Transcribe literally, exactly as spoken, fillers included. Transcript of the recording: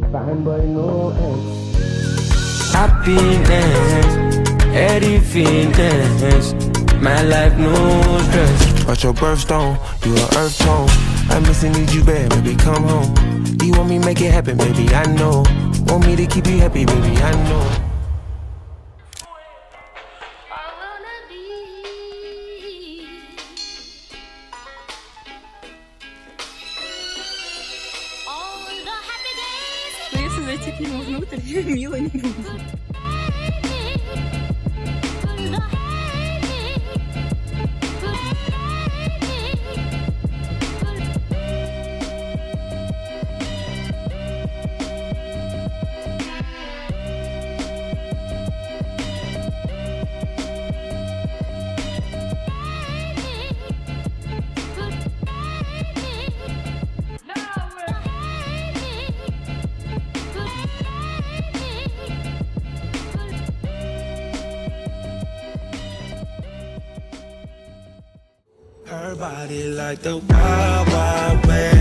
fine boy no end. Happiness, everything, my life no stress. But your birthstone, you an earth tone. I miss and need you bad, baby, come home. You want me make it happen, baby, I know. Want me to keep you happy, baby, I know. Но если зайти к нему внутрь, мило не будет. Her body like the Wild Wild West.